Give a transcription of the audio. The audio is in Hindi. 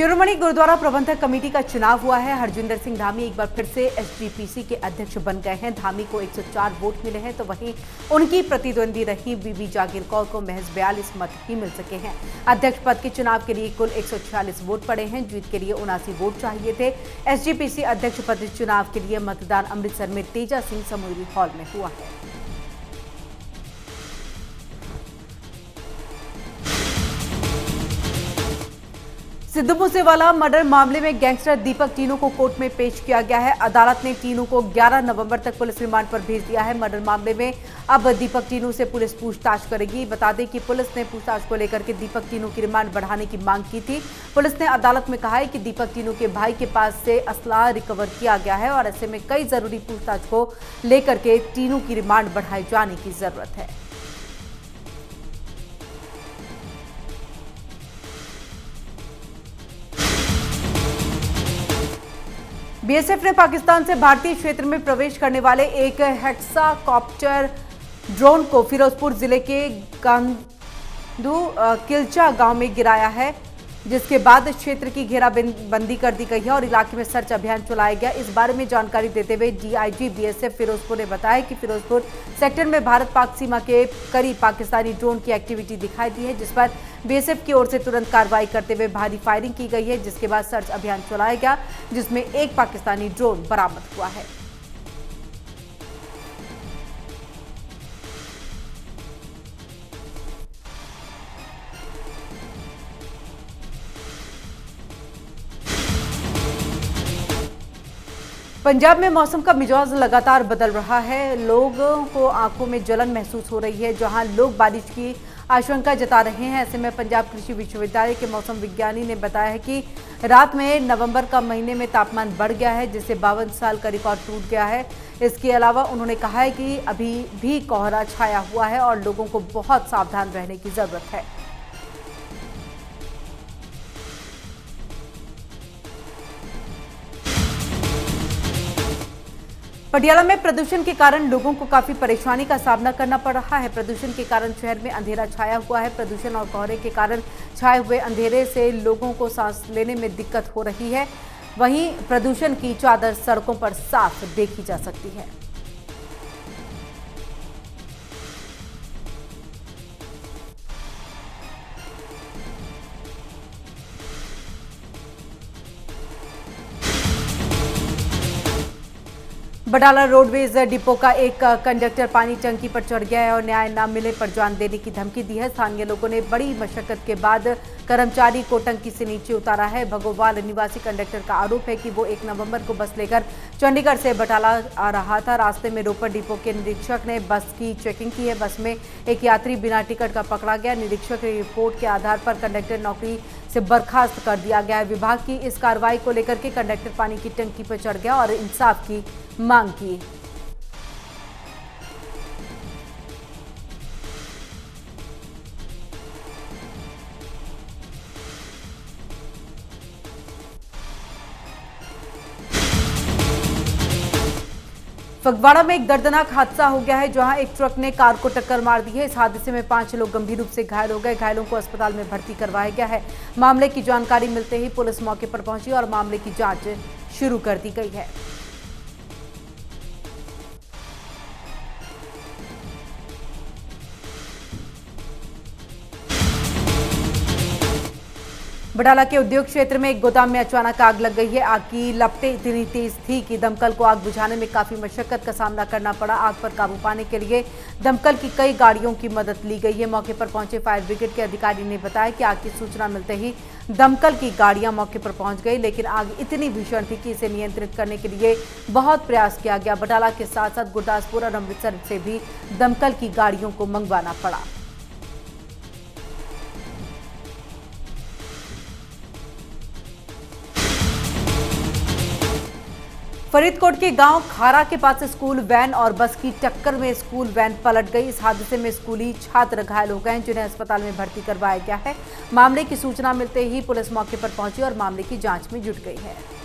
शिरोमणि गुरुद्वारा प्रबंधक कमेटी का चुनाव हुआ है। हरजिंदर सिंह धामी एक बार फिर से एसजीपीसी के अध्यक्ष बन गए हैं। धामी को 104 वोट मिले हैं, तो वहीं उनकी प्रतिद्वंदी रही बीबी जागीर कौर को महज 42 मत ही मिल सके हैं। अध्यक्ष पद के चुनाव के लिए कुल 146 वोट पड़े हैं। जीत के लिए 79 वोट चाहिए थे। एसजीपीसी अध्यक्ष पद के चुनाव के लिए मतदान अमृतसर में तेजा सिंह समूरी हॉल में हुआ है। सिद्धू मूसेवाला मर्डर मामले में गैंगस्टर दीपक टीनू को कोर्ट में पेश किया गया है। अदालत ने टीनू को 11 नवंबर तक पुलिस रिमांड पर भेज दिया है। मर्डर मामले में अब दीपक टीनू से पुलिस पूछताछ करेगी। बता दें कि पुलिस ने पूछताछ को लेकर के दीपक टीनू की रिमांड बढ़ाने की मांग की थी। पुलिस ने अदालत में कहा है कि दीपक टीनू के भाई के पास से असला रिकवर किया गया है और ऐसे में कई जरूरी पूछताछ को लेकर के टीनू की रिमांड बढ़ाए जाने की जरूरत है। बीएसएफ ने पाकिस्तान से भारतीय क्षेत्र में प्रवेश करने वाले एक हेक्साकॉप्टर ड्रोन को फिरोजपुर जिले के गांधू किलचा गांव में गिराया है, जिसके बाद क्षेत्र की घेराबंदी कर दी गई है और इलाके में सर्च अभियान चलाया गया। इस बारे में जानकारी देते हुए डीआईजी बीएसएफ फिरोजपुर ने बताया कि फिरोजपुर सेक्टर में भारत पाक सीमा के करीब पाकिस्तानी ड्रोन की एक्टिविटी दिखाई दी है, जिस पर बीएसएफ की ओर से तुरंत कार्रवाई करते हुए भारी फायरिंग की गई है, जिसके बाद सर्च अभियान चलाया गया, जिसमें एक पाकिस्तानी ड्रोन बरामद हुआ है। पंजाब में मौसम का मिजाज लगातार बदल रहा है। लोगों को आंखों में जलन महसूस हो रही है, जहां लोग बारिश की आशंका जता रहे हैं। ऐसे में पंजाब कृषि विश्वविद्यालय के मौसम विज्ञानी ने बताया है कि रात में नवंबर का महीने में तापमान बढ़ गया है, जिससे 52 साल का रिकॉर्ड टूट गया है। इसके अलावा उन्होंने कहा है कि अभी भी कोहरा छाया हुआ है और लोगों को बहुत सावधान रहने की जरूरत है। पटियाला में प्रदूषण के कारण लोगों को काफी परेशानी का सामना करना पड़ रहा है। प्रदूषण के कारण शहर में अंधेरा छाया हुआ है। प्रदूषण और कोहरे के कारण छाए हुए अंधेरे से लोगों को सांस लेने में दिक्कत हो रही है। वहीं प्रदूषण की चादर सड़कों पर साफ देखी जा सकती है। बटाला रोडवेज डिपो का एक कंडक्टर पानी टंकी पर चढ़ गया है और न्याय न मिले पर जान देने की धमकी दी है। स्थानीय लोगों ने बड़ी मशक्कत के बाद कर्मचारी को टंकी से नीचे उतारा है। भगोवाल निवासी कंडक्टर का आरोप है कि वो 1 नवंबर को बस लेकर चंडीगढ़ से बटाला आ रहा था। रास्ते में रोपड़ डिपो के निरीक्षक ने बस की चेकिंग की है। बस में एक यात्री बिना टिकट का पकड़ा गया। निरीक्षक की रिपोर्ट के आधार पर कंडक्टर नौकरी से बर्खास्त कर दिया गया है। विभाग की इस कार्रवाई को लेकर के कंडक्टर पानी की टंकी पर चढ़ गया और इंसाफ की मांग की। फगवाड़ा में एक दर्दनाक हादसा हो गया है, जहां एक ट्रक ने कार को टक्कर मार दी है। इस हादसे में 5 लोग गंभीर रूप से घायल हो गए। घायलों को अस्पताल में भर्ती करवाया गया है। मामले की जानकारी मिलते ही पुलिस मौके पर पहुंची और मामले की जांच शुरू कर दी गई है। बटाला के उद्योग क्षेत्र में एक गोदाम में अचानक आग लग गई है। आग की लपटें इतनी तेज थी कि दमकल को आग बुझाने में काफी मशक्कत का सामना करना पड़ा। आग पर काबू पाने के लिए दमकल की कई गाड़ियों की मदद ली गई है। मौके पर पहुंचे फायर ब्रिगेड के अधिकारी ने बताया कि आग की सूचना मिलते ही दमकल की गाड़ियां मौके पर पहुंच गई, लेकिन आग इतनी भीषण थी कि इसे नियंत्रित करने के लिए बहुत प्रयास किया गया। बटाला के साथ साथ गुरदासपुर और अमृतसर से भी दमकल की गाड़ियों को मंगवाना पड़ा। फरीदकोट के गांव खारा के पास स्कूल वैन और बस की टक्कर में स्कूल वैन पलट गई। इस हादसे में स्कूली छात्र घायल हो गए, जिन्हें अस्पताल में भर्ती करवाया गया है। मामले की सूचना मिलते ही पुलिस मौके पर पहुंची और मामले की जांच में जुट गई है।